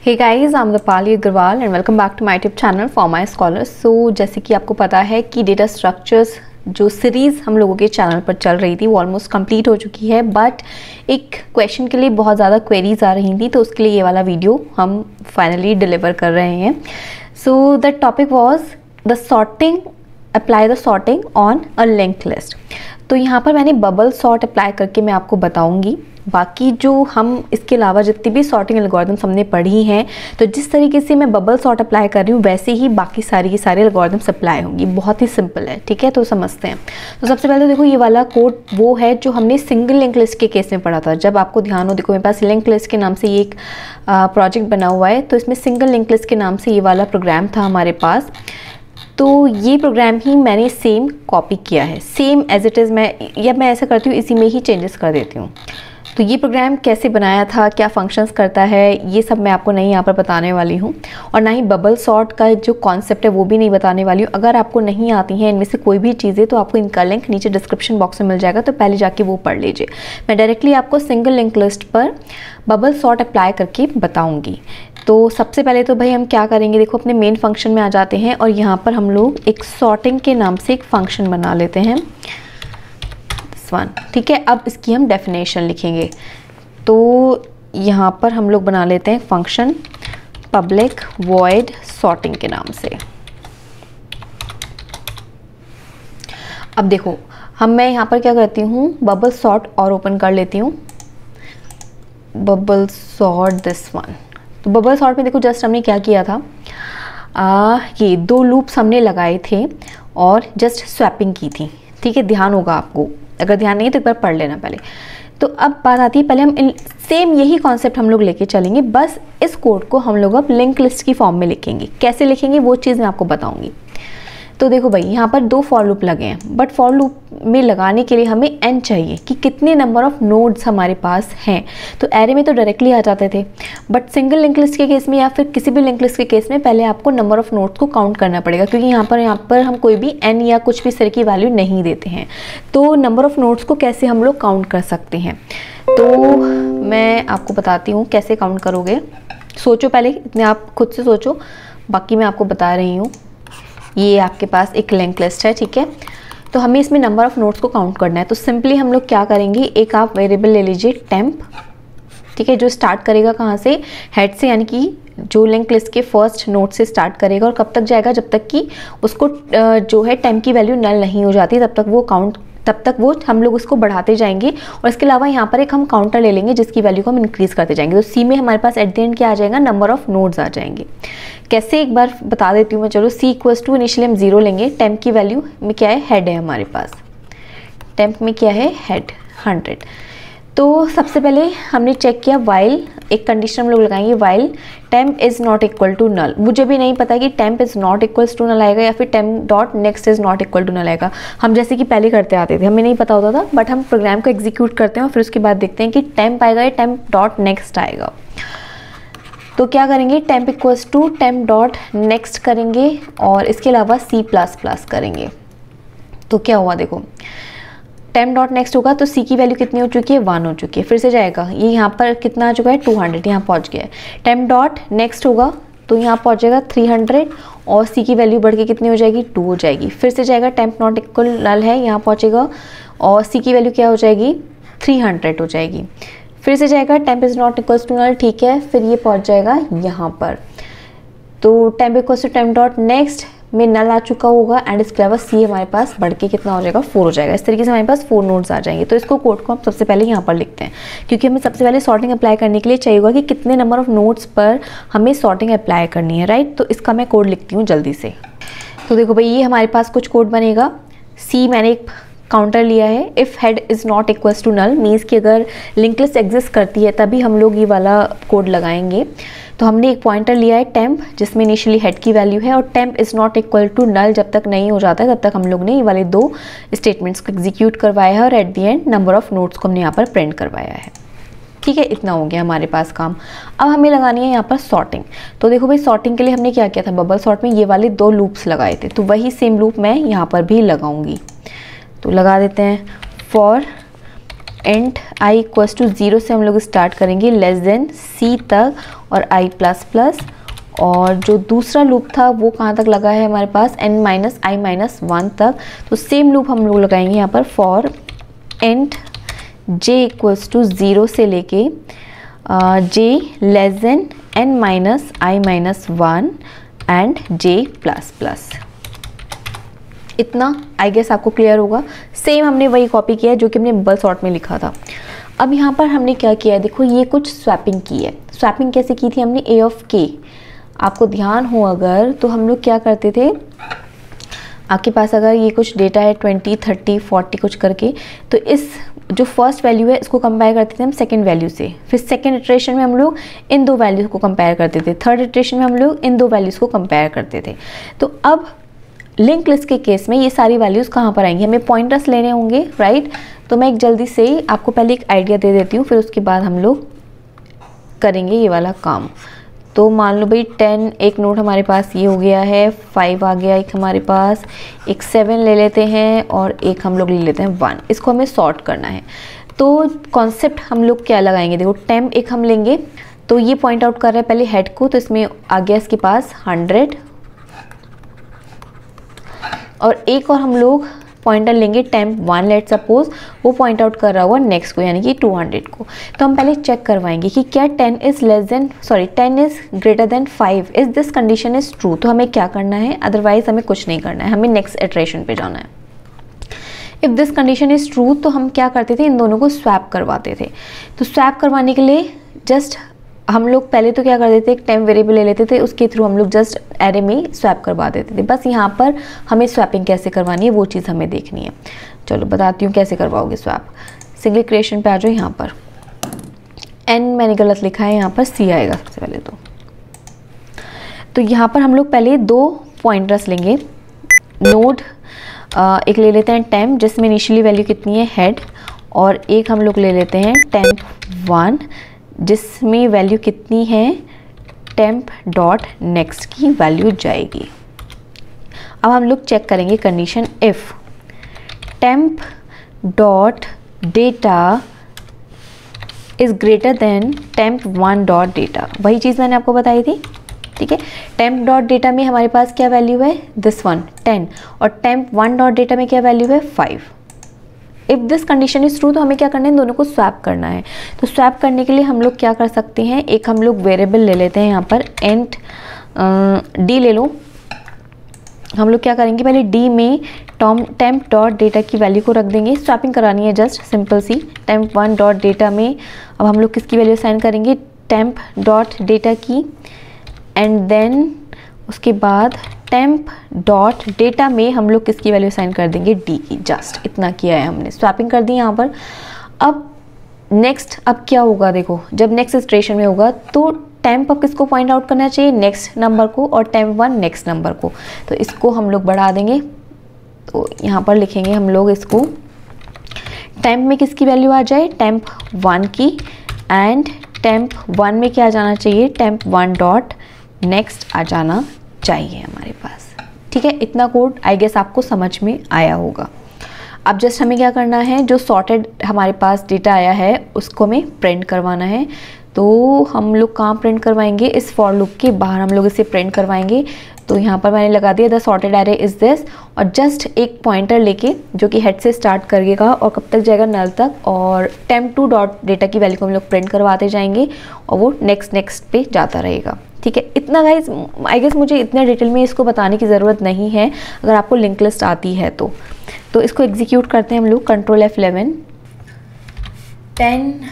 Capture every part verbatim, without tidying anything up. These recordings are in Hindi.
Hey guys, I am Deepali Agarwal and welcome back to my YouTube channel for my scholars. So जैसे कि आपको पता है कि डेटा स्ट्रक्चर्स जो सीरीज़ हम लोगों के चैनल पर चल रही थी वो ऑलमोस्ट कंप्लीट हो चुकी है, बट एक क्वेश्चन के लिए बहुत ज़्यादा क्वेरीज आ रही थी, तो उसके लिए ये वाला वीडियो हम फाइनली डिलीवर कर रहे हैं। So the topic was the sorting, apply the sorting on a linked list. तो यहाँ पर मैंने बबल सॉर्ट अप्लाई करके मैं आपको बताऊँगी। बाकी जो हम इसके अलावा जितनी भी सॉर्टिंग एल्गोरिथम्स हमने पढ़ी हैं, तो जिस तरीके से मैं बबल सॉर्ट अप्लाई कर रही हूँ वैसे ही बाकी सारी की सारी एल्गोरिथम्स अप्लाई होंगी। बहुत ही सिंपल है, ठीक है। तो समझते हैं। तो सबसे पहले देखो, ये वाला कोड वो है जो हमने सिंगल लिंक लिस्ट के केस में पढ़ा था। जब आपको ध्यान हो, देखो मेरे पास लिंक लिस्ट के नाम से ये एक प्रोजेक्ट बना हुआ है, तो इसमें सिंगल लिंक लिस्ट के नाम से ये वाला प्रोग्राम था हमारे पास। तो ये प्रोग्राम ही मैंने सेम कॉपी किया है, सेम एज इट इज़। मैं या मैं ऐसा करती हूँ, इसी में ही चेंजेस कर देती हूँ। तो ये प्रोग्राम कैसे बनाया था, क्या फंक्शंस करता है, ये सब मैं आपको नहीं यहाँ पर बताने वाली हूँ, और ना ही बबल सॉर्ट का जो कॉन्सेप्ट है वो भी नहीं बताने वाली हूँ। अगर आपको नहीं आती हैं इनमें से कोई भी चीज़ें, तो आपको इनका लिंक नीचे डिस्क्रिप्शन बॉक्स में मिल जाएगा, तो पहले जाके वो पढ़ लीजिए। मैं डायरेक्टली आपको सिंगल लिंक लिस्ट पर बबल सॉर्ट अप्लाई करके बताऊँगी। तो सबसे पहले तो भाई हम क्या करेंगे, देखो अपने मेन फंक्शन में आ जाते हैं, और यहाँ पर हम लोग एक सॉर्टिंग के नाम से एक फंक्शन बना लेते हैं, वन, ठीक है। अब इसकी हम डेफिनेशन लिखेंगे। तो यहाँ पर हम लोग बना लेते हैं फंक्शन पब्लिक वॉइड सॉर्टिंग के नाम से। अब देखो, हम मैं यहाँ पर क्या करती हूँ, बबल सॉर्ट और ओपन कर लेती हूँ, बबल सॉर्ट दिस वन। तो बबल सॉर्ट में देखो जस्ट हमने क्या किया था, आ, ये दो लूप्स हमने लगाए थे और जस्ट स्वैपिंग की थी, ठीक है। ध्यान होगा आपको, अगर ध्यान नहीं है तो एक बार पढ़ लेना पहले। तो अब बात आती है, पहले हम इन सेम यही कॉन्सेप्ट हम लोग लेके चलेंगे, बस इस कोड को हम लोग अब लिंक लिस्ट की फॉर्म में लिखेंगे। कैसे लिखेंगे वो चीज़ मैं आपको बताऊंगी। तो देखो भाई, यहाँ पर दो फॉर लूप लगे हैं, बट फॉर लूप में लगाने के लिए हमें एन चाहिए कि कितने नंबर ऑफ नोड्स हमारे पास हैं। तो एरे में तो डायरेक्टली आ जाते थे, बट सिंगल लिंक लिस्ट के केस में या फिर किसी भी लिंक लिस्ट के केस में पहले आपको नंबर ऑफ नोड्स को काउंट करना पड़ेगा, क्योंकि यहाँ पर यहाँ पर हम कोई भी एन या कुछ भी इस तरह की वैल्यू नहीं देते हैं। तो नंबर ऑफ नोड्स को कैसे हम लोग काउंट कर सकते हैं, तो मैं आपको बताती हूँ कैसे काउंट करोगे। सोचो पहले, इतने आप खुद से सोचो, बाकी मैं आपको बता रही हूँ। ये आपके पास एक लिंक लिस्ट है, ठीक है। तो हमें इसमें नंबर ऑफ नोड्स को काउंट करना है। तो सिंपली हम लोग क्या करेंगे, एक आप वेरिएबल ले लीजिए टेम्प, ठीक है, जो स्टार्ट करेगा कहाँ से, हेड से, यानी कि जो लिंक लिस्ट के फर्स्ट नोड से स्टार्ट करेगा, और कब तक जाएगा, जब तक कि उसको जो है टेम्प की वैल्यू नल नहीं हो जाती, तब तक वो काउंट तब तक वो हम लोग उसको बढ़ाते जाएंगे। और इसके अलावा यहाँ पर एक हम काउंटर ले लेंगे जिसकी वैल्यू को हम इंक्रीज करते जाएंगे। तो सी में हमारे पास एट द एंड क्या आ जाएगा, नंबर ऑफ नोड्स आ जाएंगे। कैसे, एक बार बता देती हूँ मैं। चलो, सी इक्वल्स टू, इनिशियली हम जीरो लेंगे, टेम्प की वैल्यू में क्या है, हेड है हमारे पास, टेम्प में क्या है, हेड, हंड्रेड। तो सबसे पहले हमने चेक किया वाइल, एक कंडीशन हम लोग लगाएंगे, while temp is not equal to null. मुझे भी नहीं पता कि temp is not equals to null आएगा या फिर temp dot next is not equal to null आएगा। हम जैसे कि पहले करते आते थे, हमें नहीं पता होता था, बट हम प्रोग्राम को एग्जीक्यूट करते हैं और फिर उसके बाद देखते हैं कि टेम्प आएगा या टेम्प डॉट नेक्स्ट आएगा। तो क्या करेंगे, temp equals to temp dot next करेंगे, और इसके अलावा सी प्लस प्लस करेंगे। तो क्या हुआ, देखो टेम्प डॉट नेक्स्ट होगा तो सी की वैल्यू कितनी हो चुकी है, वन हो चुकी है। फिर से जाएगा, ये यहाँ पर कितना आ चुका है, टू हंड्रेड, यहाँ पहुँच गया है। टेम्प डॉट नेक्स्ट होगा तो यहाँ पहुँच जाएगा थ्री हंड्रेड, और सी की वैल्यू बढ़ के कितनी हो जाएगी, टू हो जाएगी। फिर से जाएगा, टेम्प नॉट इक्वल नल है, यहाँ पहुँचेगा, और सी की वैल्यू क्या हो जाएगी, थ्री हंड्रेड हो जाएगी। फिर से जाएगा, temp is not equals to null, ठीक है। फिर ये पहुँच जाएगा यहाँ पर, तो temp equals to temp dot next में नल आ चुका होगा, एंड इसके अलावा सी हमारे पास बढ़ के कितना हो जाएगा, फोर हो जाएगा। इस तरीके से हमारे पास फोर नोड्स आ जाएंगे। तो इसको कोड को हम सबसे पहले यहाँ पर लिखते हैं, क्योंकि हमें सबसे पहले सॉर्टिंग अप्लाई करने के लिए चाहिए होगा कि कितने नंबर ऑफ नोड्स पर हमें सॉर्टिंग अप्लाई करनी है, राइट। तो इसका मैं कोड लिखती हूँ जल्दी से। तो देखो भाई, ये हमारे पास कुछ कोड बनेगा। सी मैंने एक काउंटर लिया है, if head is not equals to null, means कि अगर लिंक लिस्ट एग्जिस्ट करती है तभी हम लोग ये वाला कोड लगाएंगे। तो हमने एक पॉइंटर लिया है टेम्प, जिसमें इनिशियली हेड की वैल्यू है, और temp is not equal to null जब तक नहीं हो जाता है तब तक हम लोग ने ये वाले दो स्टेटमेंट्स को एग्जीक्यूट करवाया है, और at the end number of notes को हमने यहाँ पर प्रिंट करवाया है, ठीक है। इतना हो गया हमारे पास काम। अब हमें लगानी है यहाँ पर सॉर्टिंग। तो देखो भाई, सॉर्टिंग के लिए हमने क्या किया था, बबल सॉर्ट में ये वाले दो लूप्स लगाए थे, तो वही सेम लूप मैं यहाँ पर भी लगाऊंगी। तो लगा देते हैं, for and I equals to zero से हम लोग स्टार्ट करेंगे लेस देन सी तक और आई प्लस प्लस, और जो दूसरा लूप था वो कहाँ तक लगा है हमारे पास N minus I minus one तक। तो सेम लूप हम लोग लगाएंगे यहाँ पर for and J equals to zero से लेके J less than N minus I minus one and J plus plus. इतना आई गेस आपको क्लियर होगा। सेम हमने वही कॉपी किया है जो कि हमने बबल सॉर्ट में लिखा था। अब यहाँ पर हमने क्या किया है, देखो ये कुछ स्वैपिंग की है। स्वैपिंग कैसे की थी हमने, ए ऑफ के, आपको ध्यान हो अगर तो हम लोग क्या करते थे, आपके पास अगर ये कुछ डेटा है ट्वेंटी थर्टी फोर्टी कुछ करके, तो इस जो फर्स्ट वैल्यू है इसको कंपेयर करते थे हम सेकंड वैल्यू से, फिर सेकंड इटरेशन में हम लोग इन दो वैल्यूज़ को कंपेयर करते थे, थर्ड इटरेशन में हम लोग इन दो वैल्यूज़ को कंपेयर करते थे। तो अब लिंक लिस्ट के केस में ये सारी वैल्यूज़ कहाँ पर आएंगी, हमें पॉइंटर्स लेने होंगे, राइट। तो मैं एक जल्दी से आपको पहले एक आइडिया दे देती हूँ, फिर उसके बाद हम लोग करेंगे ये वाला काम। तो मान लो भाई टेन एक नोट हमारे पास ये हो गया है, फाइव आ गया एक हमारे पास, एक सेवन ले लेते हैं और एक हम लोग ले लेते हैं वन। इसको हमें सॉर्ट करना है। तो कॉन्सेप्ट हम लोग क्या लगाएंगे, देखो टेम्प एक हम लेंगे, तो ये पॉइंट आउट कर रहे हैं पहले हेड को, तो इसमें आ गया इसके पास हंड्रेड, और एक और हम लोग पॉइंटर लेंगे टेम्प वन, लेट सपोज वो पॉइंट आउट कर रहा हुआ नेक्स्ट को, यानी कि टू हंड्रेड को। तो हम पहले चेक करवाएंगे कि क्या ten is less than sorry ten is greater than five, is this condition is true. तो हमें क्या करना है, अदरवाइज हमें कुछ नहीं करना है, हमें नेक्स्ट इटरेशन पे जाना है। If this condition is true तो हम क्या करते थे, इन दोनों को स्वैप करवाते थे। तो स्वैप करवाने के लिए जस्ट हम लोग पहले तो क्या कर देते, एक टेम्प वेरिएबल ले लेते थे, उसके थ्रू हम लोग जस्ट एरे में स्वैप करवा देते थे। बस यहाँ पर हमें स्वैपिंग कैसे करवानी है वो चीज़ हमें देखनी है। चलो बताती हूँ कैसे करवाओगे स्वैप। सिंगल क्रिएशन पे आ जाओ, यहाँ पर एन मैंने गलत लिखा है, यहाँ पर सी आएगा सबसे पहले। तो तो यहाँ पर हम लोग पहले दो पॉइंटर्स लेंगे, नोड एक ले लेते हैं टेम्प जिसमें इनिशियली वैल्यू कितनी है हेड, और एक हम लोग ले लेते हैं टेम्प वन जिसमें वैल्यू कितनी है टेम्प डॉट नेक्स्ट की वैल्यू जाएगी। अब हम लोग चेक करेंगे condition, if temp dot data is greater than temp one dot data, वही चीज़ मैंने आपको बताई थी, ठीक है। टेम्प डॉट डेटा में हमारे पास क्या वैल्यू है, दिस वन टेन, और टेम्प वन डॉट डेटा में क्या वैल्यू है five. If this condition is true तो हमें क्या करना है, इन दोनों को स्वैप करना है। तो स्वैप करने के लिए हम लोग क्या कर सकते हैं, एक हम लोग वेरिएबल ले लेते हैं यहाँ पर एंड डी ले लो। हम लोग क्या करेंगे, पहले डी में टॉम टेम्प डॉट डेटा की वैल्यू को रख देंगे, स्वैपिंग करानी है जस्ट सिंपल सी। टेम्प वन डॉट डेटा में अब हम लोग किसकी वैल्यू असाइन करेंगे, टेम्प डॉट डेटा की, एंड देन उसके बाद टेम्प डॉट डेटा में हम लोग किसकी वैल्यू असाइन कर देंगे, डी की। जस्ट इतना किया है हमने, स्वैपिंग कर दी यहाँ पर। अब नेक्स्ट अब क्या होगा, देखो जब नेक्स्ट इटरेशन में होगा तो टेम्प अब किसको पॉइंट आउट करना चाहिए, नेक्स्ट नंबर को, और टेम्प वन नेक्स्ट नंबर को। तो इसको हम लोग बढ़ा देंगे, तो यहाँ पर लिखेंगे हम लोग इसको, टेम्प में किसकी वैल्यू आ जाए, टेम्प वन की, एंड टेम्प वन में क्या आ जाना चाहिए, टेम्प वन डॉट नेक्स्ट आ जाना चाहिए हमारे पास, ठीक है। इतना कोड आई गेस आपको समझ में आया होगा। अब जस्ट हमें क्या करना है, जो सॉर्टेड हमारे पास डेटा आया है उसको हमें प्रिंट करवाना है। तो हम लोग कहाँ प्रिंट करवाएंगे, इस फॉर लूप के बाहर हम लोग इसे प्रिंट करवाएंगे। तो यहाँ पर मैंने लगा दिया the sorted array is this, और जस्ट एक पॉइंटर लेके जो कि हेड से स्टार्ट करिएगा और कब तक जाएगा नल तक, और टेम्प टू डॉट डेटा की वैल्यू को हम लोग प्रिंट करवाते जाएंगे और वो नेक्स्ट नेक्स्ट पे जाता रहेगा, ठीक है। इतना गाइस आई गेस मुझे इतना डिटेल में इसको बताने की ज़रूरत नहीं है, अगर आपको लिंक लिस्ट आती है तो तो इसको एग्जीक्यूट करते हैं हम लोग, control F eleven, ten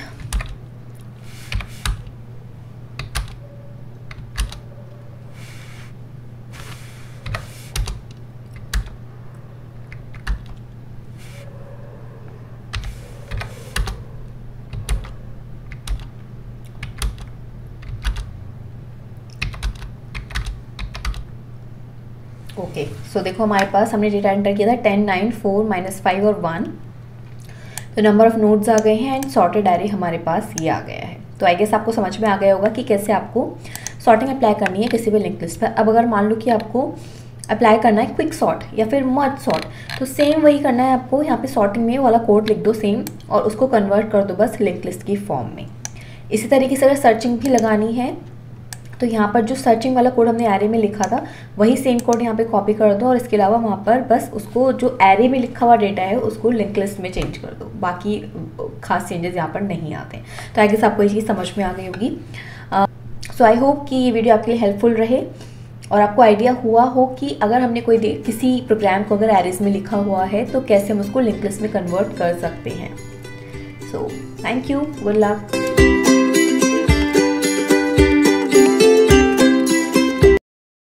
okay so देखो हमारे पास हमने डेटा एंटर किया था ten nine four minus five और वन, तो नंबर ऑफ नोड्स आ गए हैं एंड सॉर्टेड एरे हमारे पास ये आ गया है। तो आई गेस आपको समझ में आ गया होगा कि कैसे आपको सॉर्टिंग अप्लाई करनी है किसी भी लिंक लिस्ट पर। अब अगर मान लो कि आपको अप्लाई करना है क्विक सॉर्ट या फिर मर्ज सॉर्ट, तो सेम वही करना है आपको। यहाँ पे सॉर्टिंग में वाला कोड लिख दो सेम और उसको कन्वर्ट कर दो बस लिंक लिस्ट की फॉर्म में। इसी तरीके से अगर सर्चिंग भी लगानी है तो यहाँ पर जो सर्चिंग वाला कोड हमने एरे में लिखा था वही सेम कोड यहाँ पे कॉपी कर दो और इसके अलावा वहाँ पर बस उसको जो एरे में लिखा हुआ डेटा है उसको लिंक लिस्ट में चेंज कर दो। बाकी खास चेंजेस यहाँ पर नहीं आते। तो आई गेस आपको ये चीज़ समझ में आ गई होगी। सो आई होप कि ये वीडियो आपके लिए हेल्पफुल रहे और आपको आइडिया हुआ हो कि अगर हमने कोई किसी प्रोग्राम को अगर एरेज में लिखा हुआ है तो कैसे हम उसको लिंक लिस्ट में कन्वर्ट कर सकते हैं। So thank you, good luck.